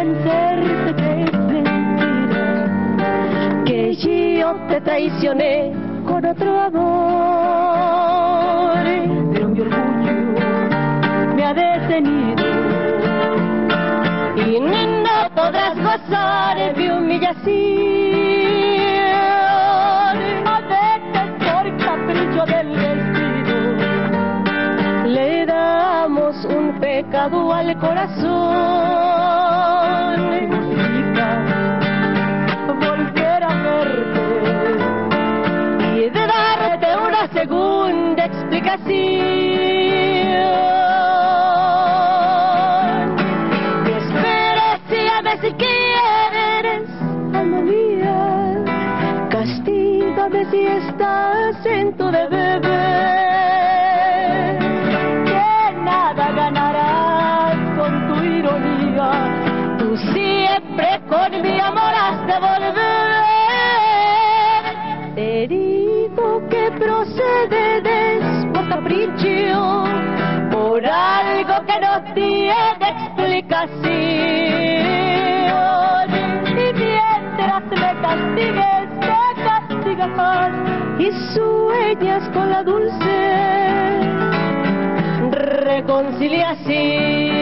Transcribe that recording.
convencerte que es mentira, que yo te traicioné con otro amor. Pero mi orgullo me ha detenido y no podrás gozar de mi humillación. A veces por capricho del destino le damos un pecado al corazón. Significa volver a verte y de darte una segunda explicación. Que esperes y ames si quieres, alma mía. Castígame si estás en tu deber. Que nada ganarás con tu ironía. Tú siempre con mi amor has de volver. Te digo que procedes por capricho, por algo que no tiene explicación. Y mientras me castigues, te castigas más y sueñas con la dulce reconciliación.